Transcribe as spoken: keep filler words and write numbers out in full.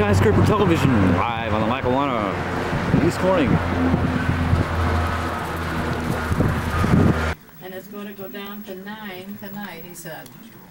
Skyscraper Television, live on the Lackawanna East Corning. And it's going to go down to nine tonight, he said.